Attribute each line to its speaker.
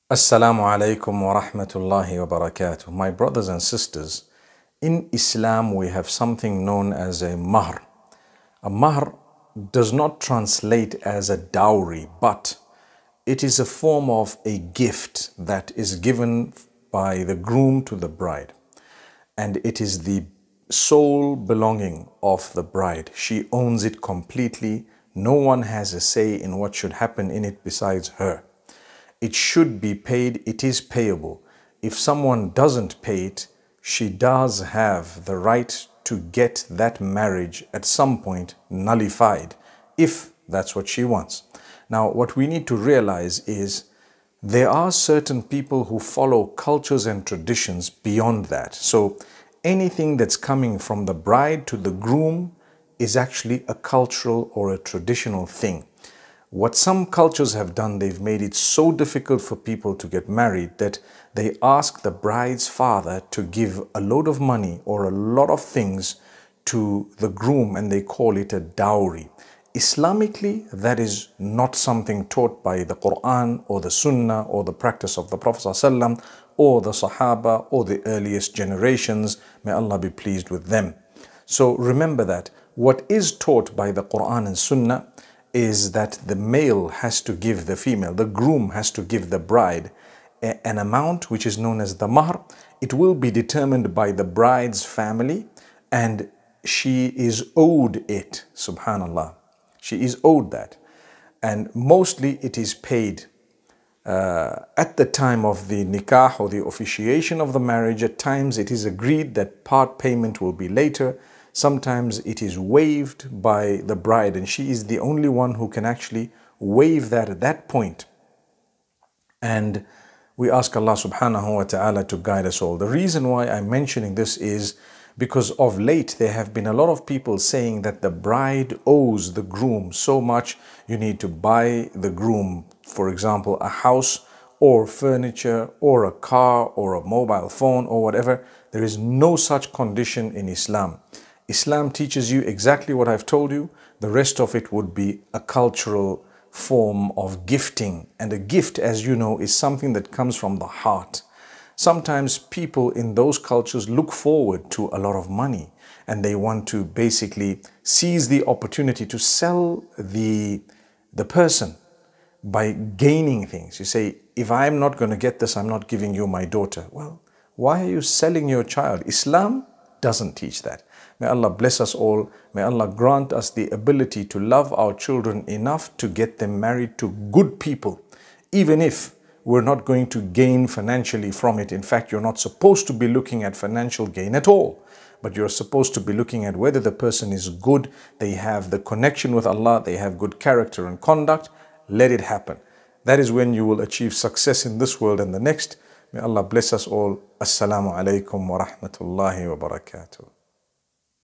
Speaker 1: Assalamu alaikum wa rahmatullahi wa barakatuh. My brothers and sisters, in Islam we have something known as a mahr. A mahr does not translate as a dowry, but it is a form of a gift that is given by the groom to the bride. And it is the sole belonging of the bride. She owns it completely. No one has a say in what should happen in it besides her. It should be paid, it is payable. If someone doesn't pay it, she does have the right to get that marriage at some point nullified, if that's what she wants. Now, what we need to realize is there are certain people who follow cultures and traditions beyond that. So anything that's coming from the bride to the groom is actually a cultural or a traditional thing. What some cultures have done, they've made it so difficult for people to get married that they ask the bride's father to give a load of money or a lot of things to the groom, and they call it a dowry. Islamically, that is not something taught by the Quran or the Sunnah or the practice of the Prophet ﷺ or the Sahaba or the earliest generations. May Allah be pleased with them. So remember that what is taught by the Quran and Sunnah is that the male has to give the female, the groom has to give the bride an amount which is known as the mahr. It will be determined by the bride's family and she is owed it, subhanallah. She is owed that. And mostly it is paid at the time of the nikah or the officiation of the marriage. At times it is agreed that part payment will be later. Sometimes it is waived by the bride, and she is the only one who can actually waive that at that point. And we ask Allah subhanahu wa ta'ala to guide us all. The reason why I'm mentioning this is because of late there have been a lot of people saying that the bride owes the groom so much. You need to buy the groom, for example, a house or furniture or a car or a mobile phone or whatever. There is no such condition in Islam. Islam teaches you exactly what I've told you. The rest of it would be a cultural form of gifting. And a gift, as you know, is something that comes from the heart. Sometimes people in those cultures look forward to a lot of money and they want to basically seize the opportunity to sell the person by gaining things. You say, if I'm not going to get this, I'm not giving you my daughter. Well, why are you selling your child? Islam doesn't teach that. May Allah bless us all. May Allah grant us the ability to love our children enough to get them married to good people, even if we're not going to gain financially from it. In fact, you're not supposed to be looking at financial gain at all, but you're supposed to be looking at whether the person is good, they have the connection with Allah, they have good character and conduct. Let it happen. That is when you will achieve success in this world and the next. May Allah bless us all. Assalamu alaikum wa rahmatullahi wa barakatuh.